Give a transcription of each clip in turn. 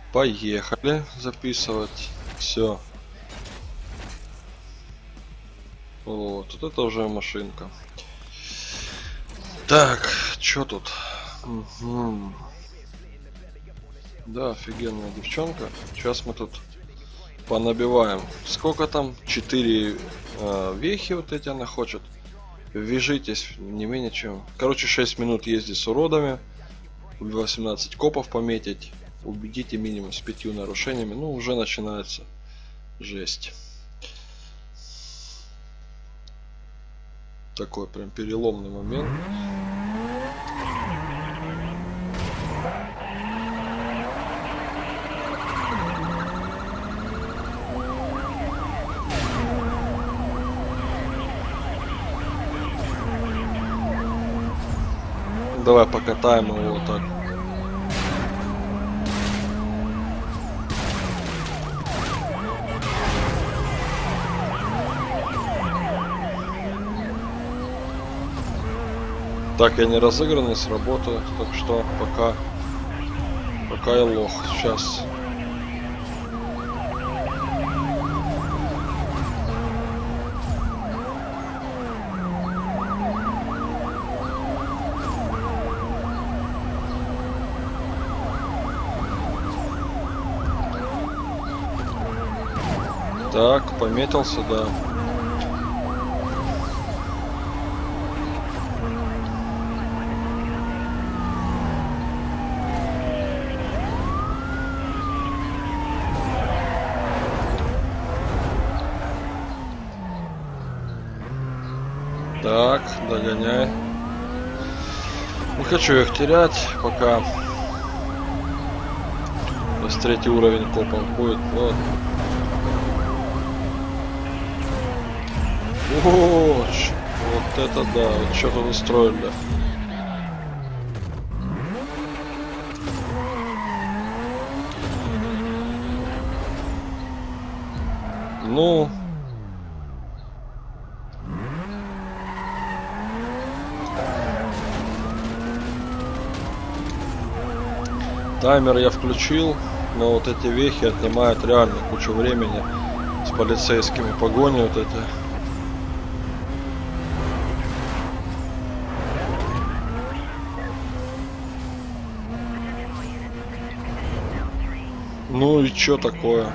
Поехали записывать. Все. Вот это уже машинка. Так, что тут? Угу. Да, офигенная девчонка. Сейчас мы тут понабиваем. Сколько там? 4 вехи вот эти она хочет. Вяжитесь не менее чем. Короче, 6 минут ездить с уродами. 18 копов пометить. Убедите минимум с 5 нарушениями. Ну, уже начинается жесть. Такой прям переломный момент. Давай покатаем его вот так. Так, я не разыгранный, сработает, так что пока я лох. Сейчас. Так, пометился, да. Так, догоняй. Не хочу их терять, пока. С 3-й уровень копов будет. Вот. О, вот это да, вот что тут устроили. Ну. Таймер я включил, но вот эти вехи отнимают реально кучу времени с полицейскими погони вот это. Ну и чё такое?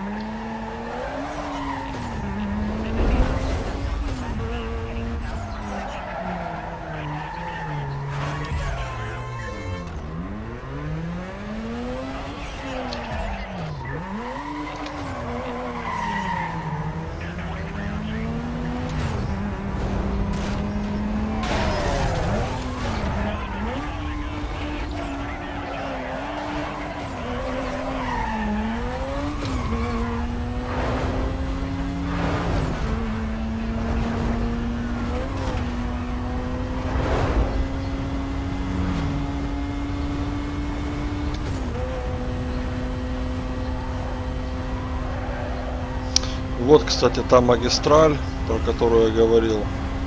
Вот, кстати, та магистраль, про которую я говорил.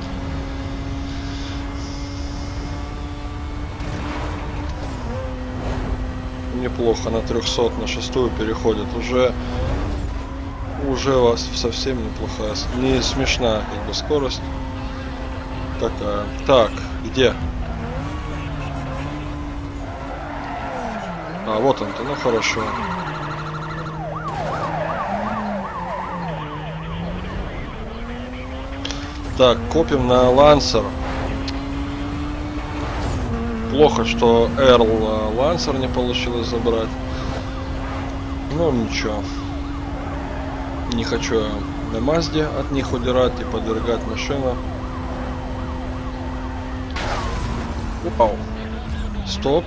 Неплохо, на 300 на 6-ю переходит. Уже у вас совсем неплохая, не смешная как бы скорость такая. Так, где? А, вот он-то, ну хорошо. Так, копим на Лансер. Плохо, что Эрл Лансер не получилось забрать. Ну ничего. Не хочу я на Мазде от них удирать и подвергать машину. Вау. Стоп.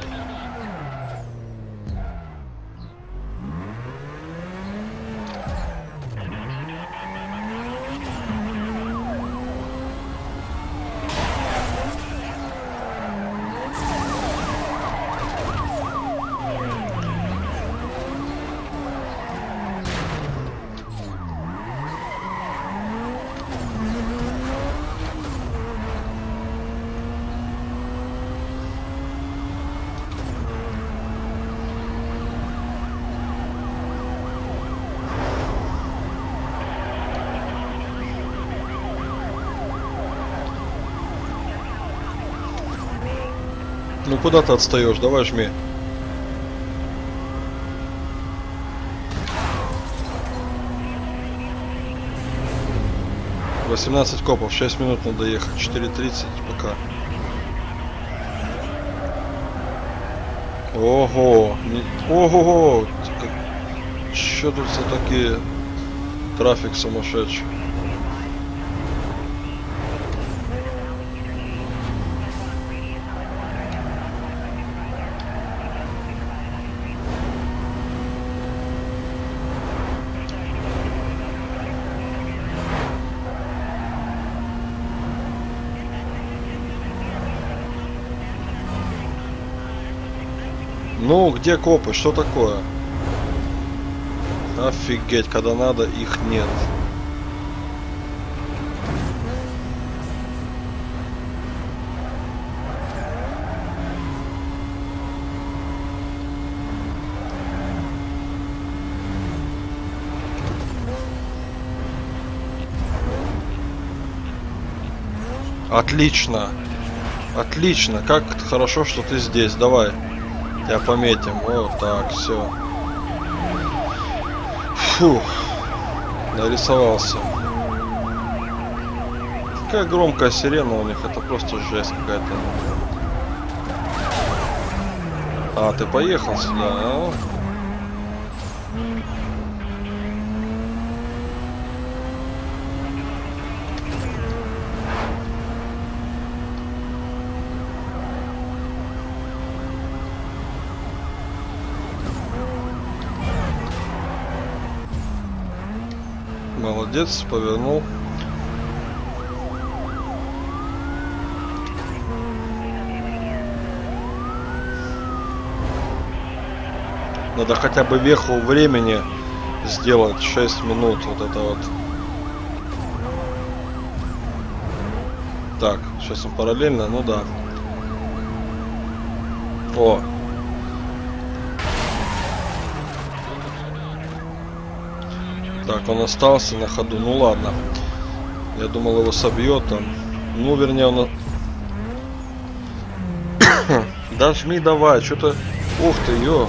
Ну куда ты отстаешь? Давай жми. — 18 копов, 6 минут надо ехать, 4:30 пока. Ого! Ого! Что тут за такие трафик сумасшедший? Ну, где копы? Что такое? Офигеть, когда надо, их нет. Отлично. Отлично. Как хорошо, что ты здесь. Давай. Тебя пометим. Вот так, все. Фух. Нарисовался. Какая громкая сирена у них. Это просто жесть какая-то. А, ты поехал сюда, а? Молодец, повернул. Надо хотя бы веху времени сделать 6 минут. Вот это вот. Так, сейчас он параллельно, ну да. О. Так, он остался на ходу. Ну ладно. Я думал, его собьет там. Ну, вернее, он... Да жми давай, что-то... Ух ты, ё.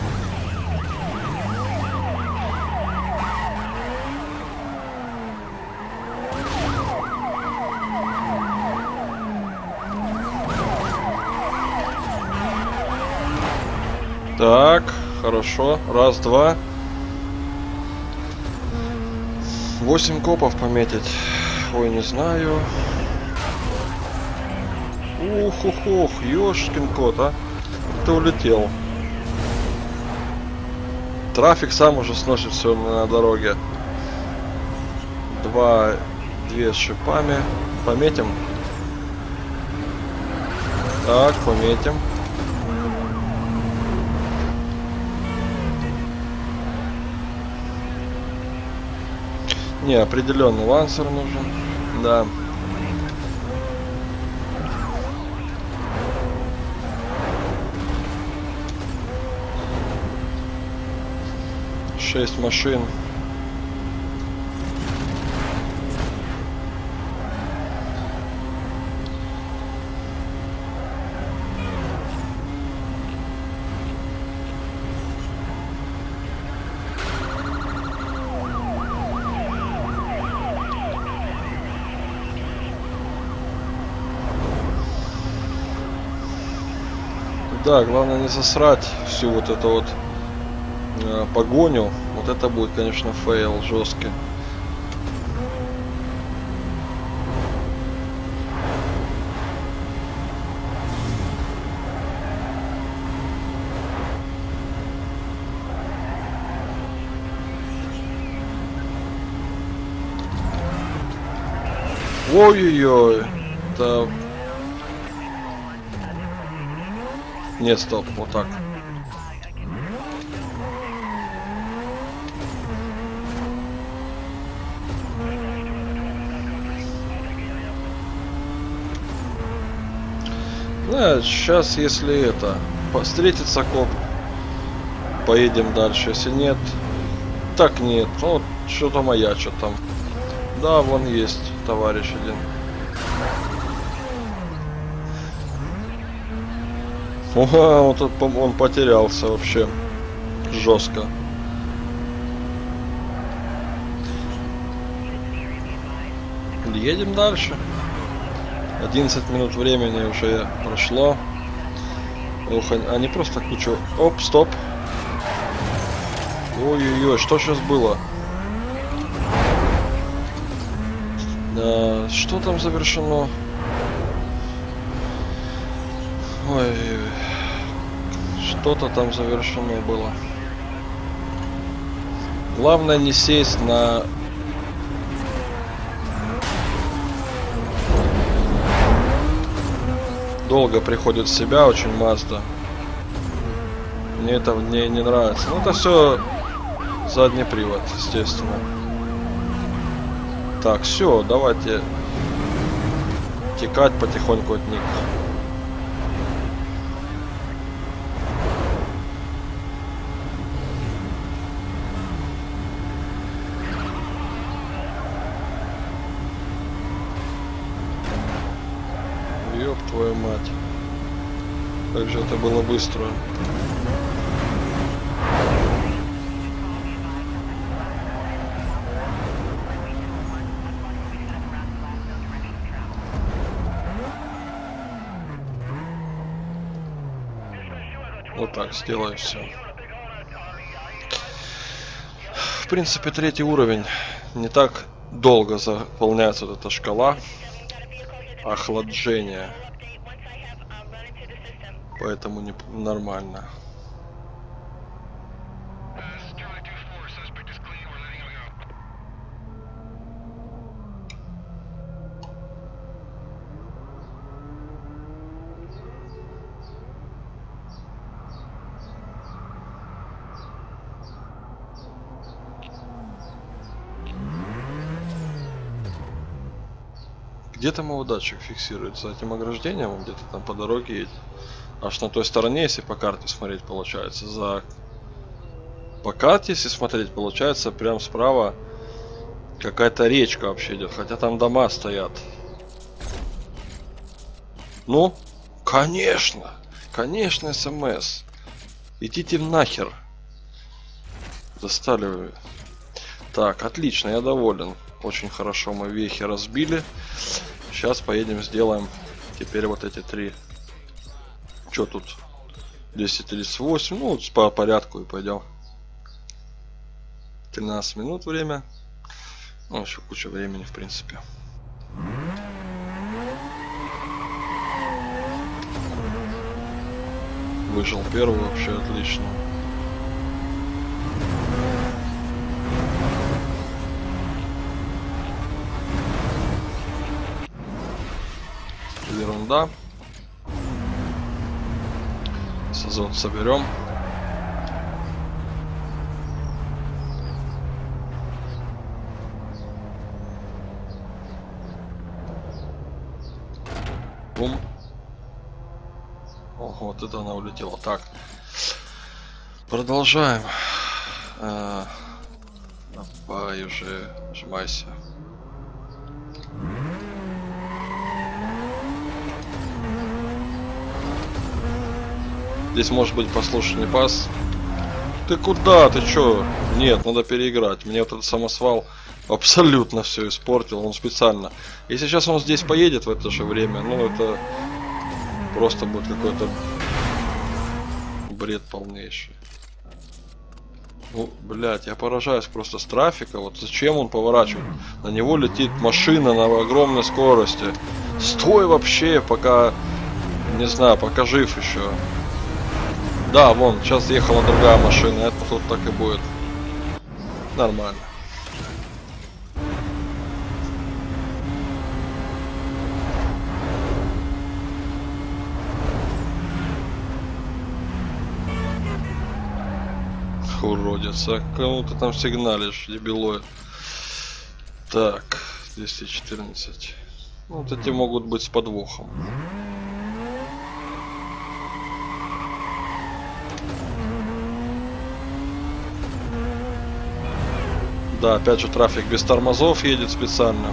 Так, хорошо. Раз, два. 8 копов пометить. Ой, не знаю. Ух, ёшкин кот, а. Ты улетел. Трафик сам уже сносит все на дороге. Две с шипами. Пометим. Так, пометим. Не, определенно лансер нужен. Да. Шесть машин. Да, главное не засрать всю вот эту вот погоню. Вот это будет, конечно, фейл жесткий. Ой-ой-ой. Это... Нет, стоп, вот так. Да, сейчас, если это встретится коп, поедем дальше. Если нет, так нет. Ну, что-то маячит там. Да, вон есть товарищ один. Ага, вот он потерялся вообще жестко. Едем дальше. 11 минут времени уже прошло. Ох, они просто кучу... Оп, стоп. Ой-ой-ой, что сейчас было? Что там завершено? Ой, что-то там завершено было. Главное не сесть на... Долго приходит в себя очень Mazda. Мне это не нравится. Ну это все задний привод, естественно. Так, все, давайте текать потихоньку от них. Ёб твою мать. Как же это было быстро. Вот так сделаю все. В принципе, 3-й уровень. Не так долго заполняется вот эта шкала охлаждения. Поэтому нормально. Где там его датчик фиксируется? Этим ограждением он где-то там по дороге едет. Аж на той стороне, если по карте смотреть, получается. По карте, если смотреть, получается, прям справа какая-то речка вообще идет. Хотя там дома стоят. Ну, конечно. Конечно, СМС. Идите нахер. Достали вы. Так, отлично, я доволен. Очень хорошо мы вехи разбили. Сейчас поедем, сделаем теперь вот эти 3. Что тут? 238. Ну, по порядку и пойдем. 13 минут время. Ну, еще куча времени, в принципе. Выжил первый, вообще отлично. Ерунда. Сезон соберем. Бум. О, вот это она улетела. Так. Продолжаем. Давай уже нажимайся. Здесь может быть послушный пас. Ты куда? Ты чё? Нет, надо переиграть. Мне вот этот самосвал абсолютно все испортил. Он специально. Если сейчас он здесь поедет в это же время, ну это просто будет какой-то бред полнейший. Ну, блядь, я поражаюсь просто с трафика. Вот зачем он поворачивает? На него летит машина на огромной скорости. Стой вообще, пока... Не знаю, пока жив еще. Да, вон, сейчас ехала другая машина. Это тут так и будет. Нормально. Уродец, а кому ты там сигналишь, дебилой? Так, 214. Вот эти могут быть с подвохом. Да, опять же трафик без тормозов едет специально.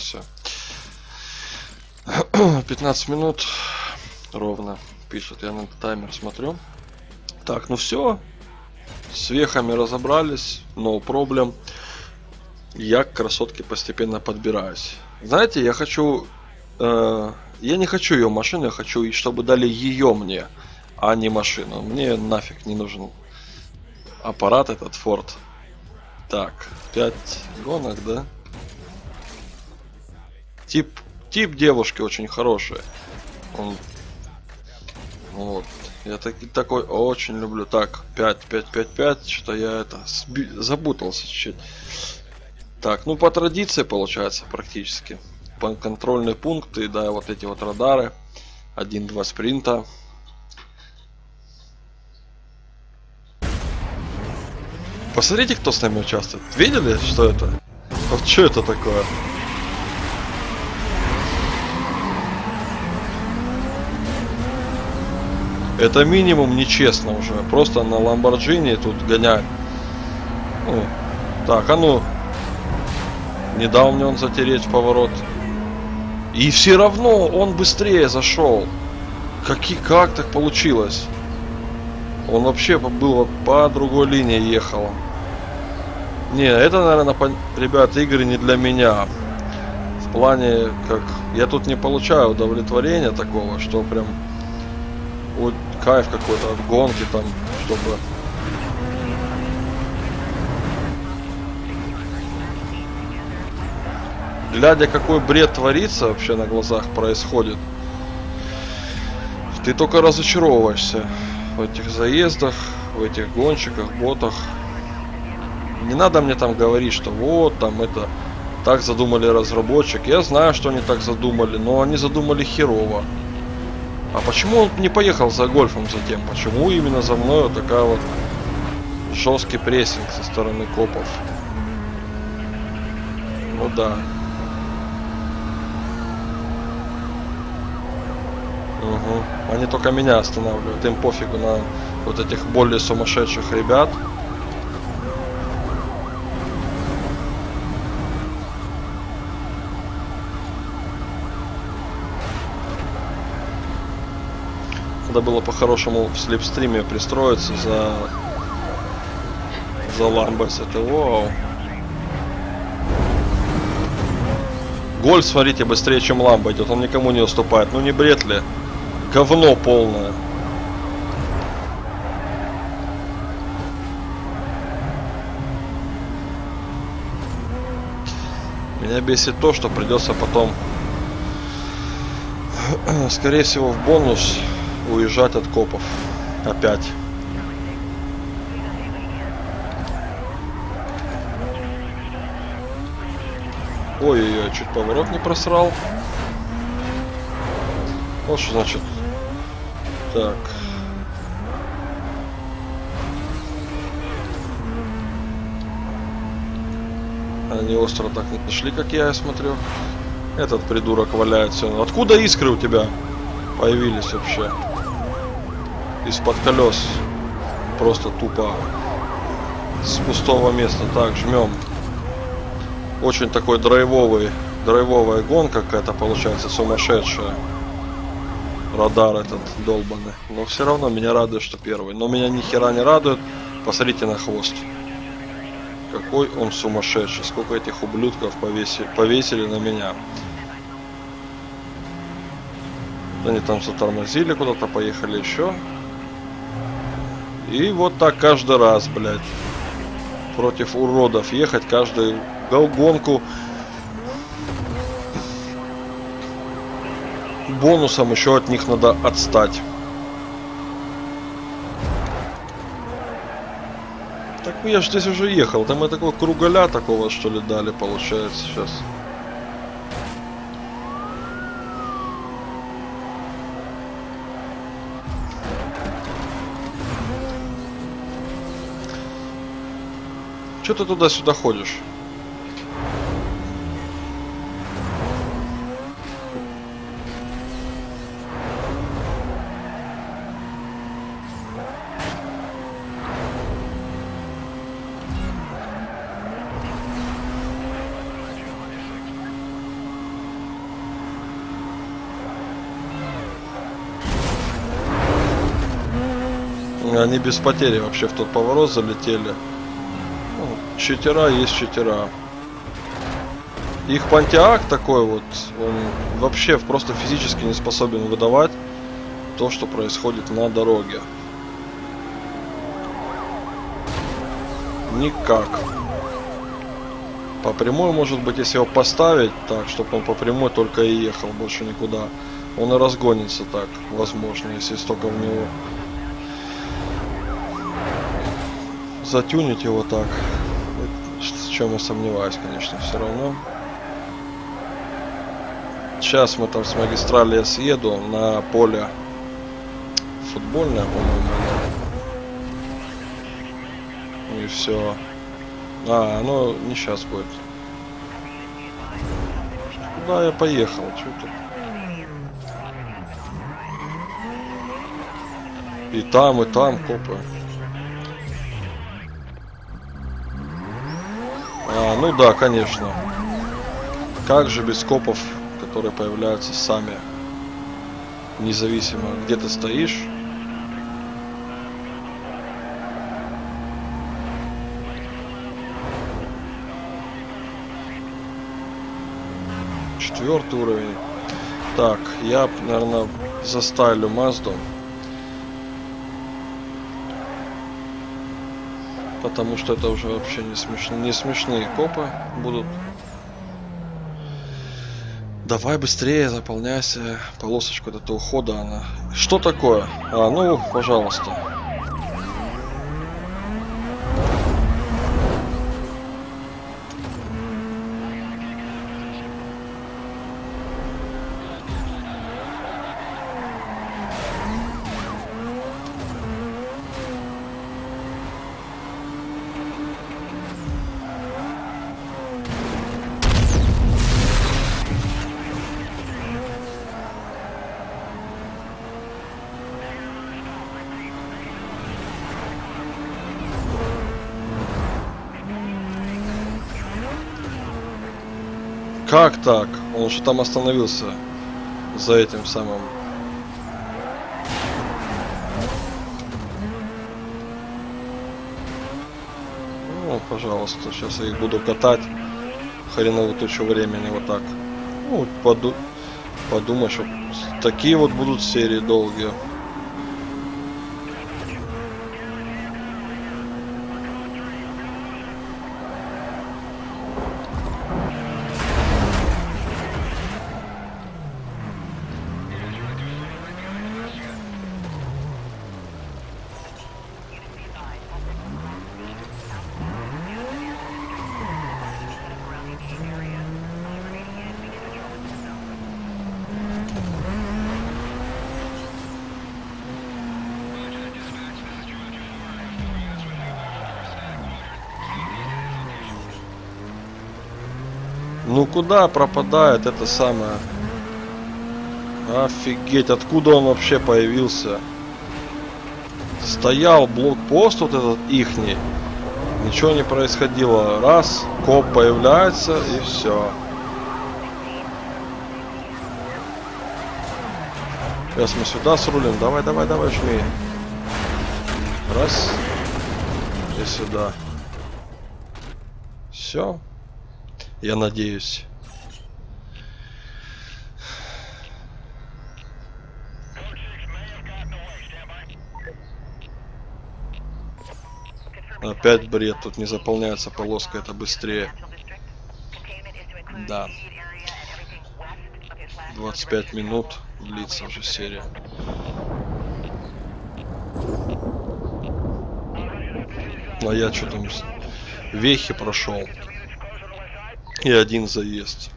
все. 15 минут ровно пишет. Я на таймер смотрю. Так, ну все. С вехами разобрались. No problem. Я к красотке постепенно подбираюсь. Знаете, я хочу... я не хочу ее машину, я хочу, чтобы дали ее мне, а не машину. Мне нафиг не нужен аппарат этот Ford. Так, 5 гонок, да? Тип девушки очень хороший. Он... Вот. Я такой очень люблю. Так, 5. Что-то я запутался чуть-чуть. Так, ну по традиции получается практически. Контрольные пункты, да, вот эти вот радары. 1-2 спринта. Посмотрите, кто с нами участвует. Видели, что это? Вот что это такое? Это минимум нечестно уже. Просто на Ламборджини тут гонять. Ну, так, а ну. Не дал мне он затереть в поворот. И все равно он быстрее зашел. Как так получилось? Он вообще был по другой линии ехал. Не, это, наверное, ребята, игры не для меня. В плане, как... Я тут не получаю удовлетворения такого, что прям... Вот кайф какой-то от гонки там, чтобы... Глядя, какой бред творится вообще на глазах происходит, ты только разочаровываешься в этих заездах, в этих гонщиках, ботах. Не надо мне там говорить, что вот там это так задумали разработчик. Я знаю, что они так задумали, но они задумали херово. А почему он не поехал за гольфом затем? Почему именно за мной вот такая вот жесткий прессинг со стороны копов? Ну да. Угу. Они только меня останавливают. Им пофигу на вот этих более сумасшедших ребят. Надо было по-хорошему в слепстриме пристроиться за Ламбос. Это вау. Гольф, смотрите, быстрее, чем Ламбо идет. Он никому не уступает. Ну не бред ли? Говно полное. Меня бесит то, что придется потом, скорее всего, в бонус уезжать от копов. Опять. Ой-ой-ой, чуть поворот не просрал. Вот что значит. Так. Они остро так не нашли, как я смотрю. Этот придурок валяется. Откуда искры у тебя появились вообще? Из-под колес. Просто тупо. С пустого места. Так, жмем. Очень такой драйвовая гонка какая-то получается, сумасшедшая. Радар этот долбанный. Но все равно меня радует, что первый. Но меня ни хера не радует. Посмотрите на хвост. Какой он сумасшедший. Сколько этих ублюдков повесили на меня. Они там затормозили, куда-то поехали еще. И вот так каждый раз, блядь. Против уродов ехать каждую гонку. Бонусом еще от них надо отстать. Так я же здесь уже ехал. Там и такого кругаля такого, что ли, дали, получается, сейчас. Че ты туда-сюда ходишь? Они без потери вообще в тот поворот залетели. Ну, читера есть читера. Их Pontiac такой вот, он вообще просто физически не способен выдавать то, что происходит на дороге. Никак. По прямой, может быть, если его поставить так, чтобы он по прямой только и ехал, больше никуда, он и разгонится так, возможно, если столько в него затюнить его так. В чем я сомневаюсь, конечно, все равно. Сейчас мы там с магистрали я съеду на поле футбольное, по-моему. И все. Оно не сейчас будет. Куда я поехал? Что тут? И там копы. Ну да, конечно. Как же без копов, которые появляются сами, независимо, где ты стоишь. Четвертый уровень. Так, я, наверное, застайлю Мазду. Потому что это уже вообще не смешные копы будут. Давай быстрее заполняйся. Полосочку от этого ухода она. Что такое? Ну, пожалуйста. Как так? Он же там остановился за этим самым. Ну, пожалуйста, сейчас я их буду катать хреновую тучу времени вот так. Ну, подумай, что такие вот будут серии долгие. Ну куда пропадает это самое? Офигеть, откуда он вообще появился? Стоял блокпост вот этот ихний. Ничего не происходило. Раз, коп появляется и все. Сейчас мы сюда срулим. Давай, жми. Раз. И сюда. Все. Я надеюсь. Опять бред, тут не заполняется полоска, это быстрее. Да. 25 минут длится уже серия. А я что там вехи прошел. И один заезд.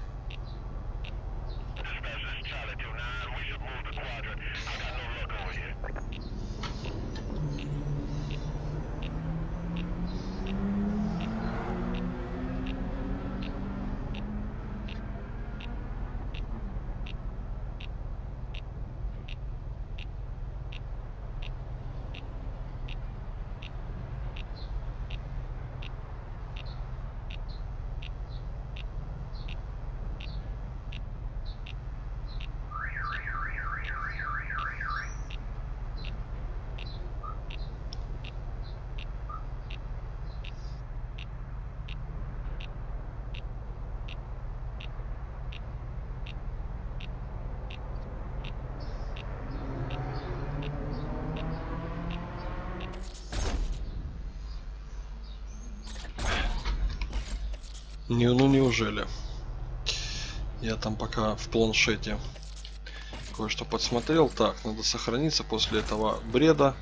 Ну неужели? Я там пока в планшете кое-что подсмотрел. Так, надо сохраниться после этого бреда.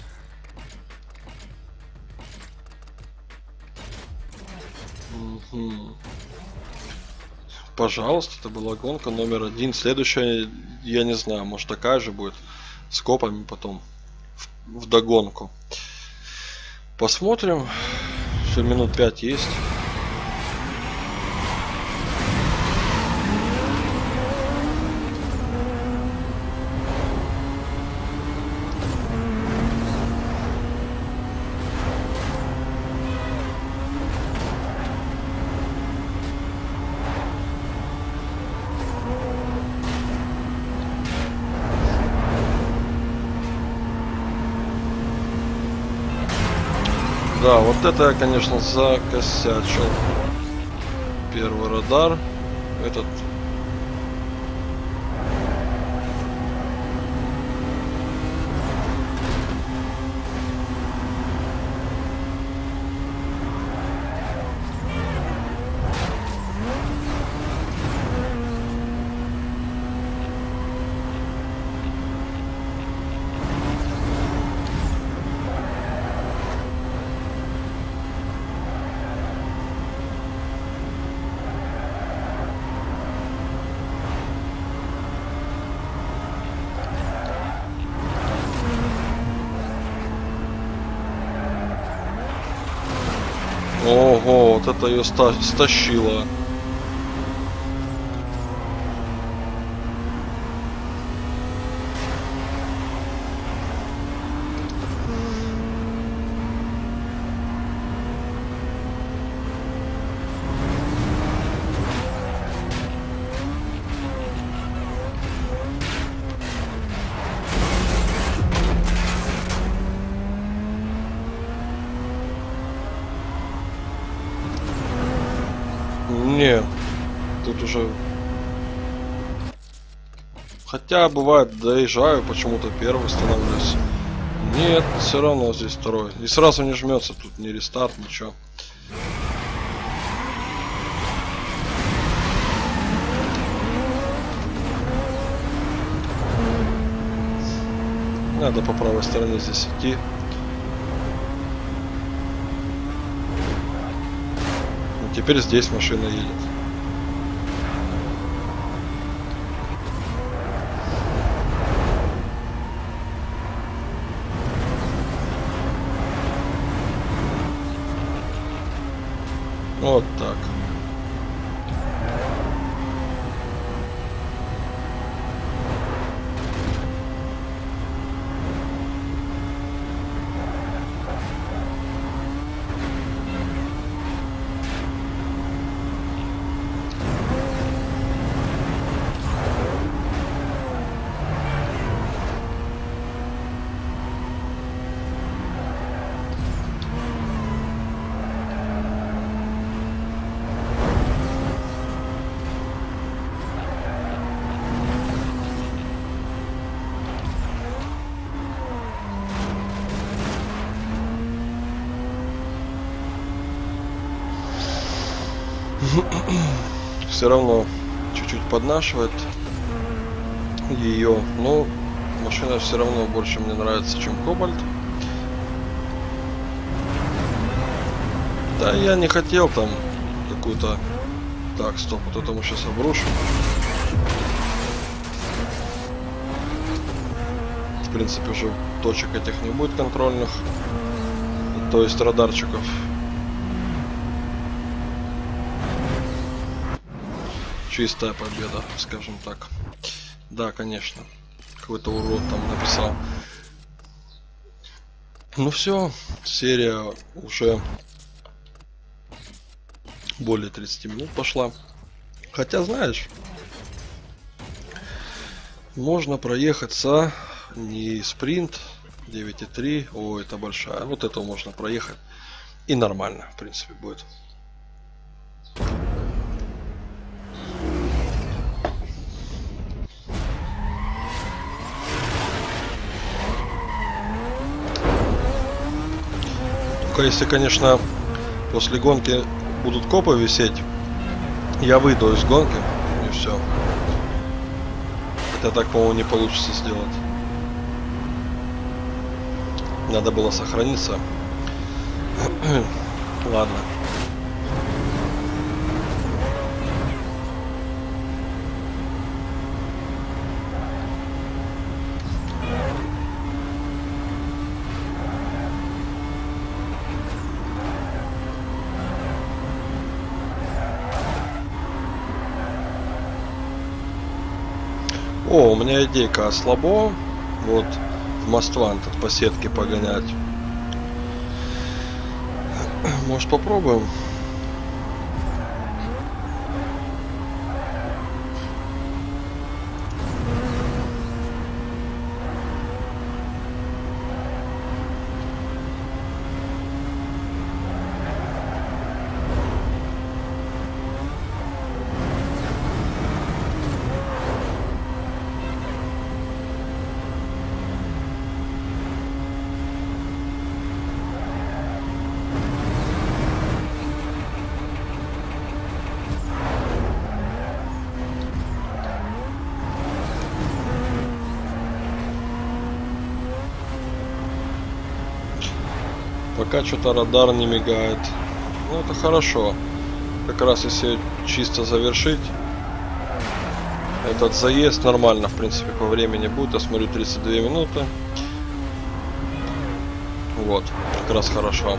Угу. Пожалуйста, это была гонка номер 1. Следующая, я не знаю, может такая же будет. С копами потом в догонку. Посмотрим. Еще минут 5 есть. Да, вот это я, конечно, закосячил. Первый радар. Этот... Ого, вот это ее стащило. Нет, тут уже... Хотя бывает, доезжаю, почему-то первый становлюсь. Нет, все равно здесь второй. И сразу не жмется, тут ни рестарт, ничего. Надо по правой стороне здесь идти. Теперь здесь машина едет. Вот так. Все равно чуть-чуть поднашивает ее, но машина все равно больше мне нравится, чем Кобальт. Да, я не хотел там какую-то... Так, стоп, вот это мы сейчас обрушим. В принципе, уже точек этих не будет контрольных, то есть радарчиков. Чистая победа, скажем так. Да, конечно. Какой-то урод там написал. Ну все, серия уже более 30 минут пошла. Хотя, знаешь, можно проехаться не спринт 9.3. О, это большая. Вот это можно проехать. И нормально, в принципе, будет. Только если, конечно, после гонки будут копы висеть Я выйду из гонки и все. Это так, по-моему, не получится сделать. Надо было сохраниться. Ладно. О, у меня идейка слабо. Вот в Мостван тут по сетке погонять. Может, попробуем? Пока что-то радар не мигает. Ну, это хорошо. Как раз если чисто завершить этот заезд, нормально, в принципе, по времени будет. Я смотрю, 32 минуты. Вот, как раз хорошо.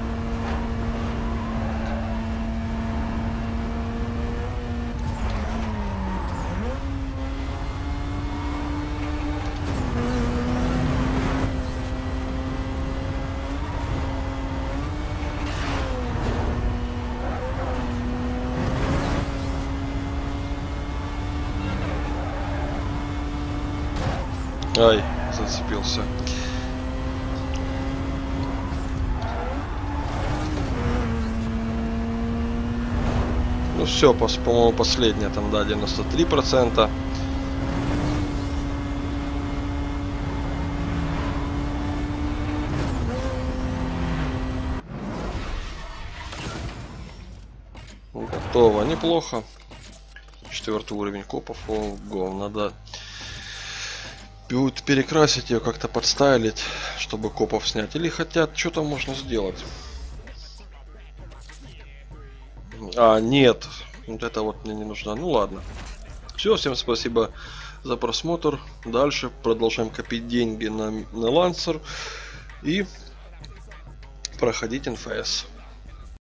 Ай, зацепился. Ну все, по-моему, последняя там, да, 93%. Готово, неплохо. 4-й уровень копов. Ого, надо будет перекрасить ее, как-то подстайлить, чтобы копов снять. Или хотят, что там можно сделать? А, нет. Вот это вот мне не нужно. Ну ладно. Все, всем спасибо за просмотр. Дальше продолжаем копить деньги на Lancer и проходить НФС.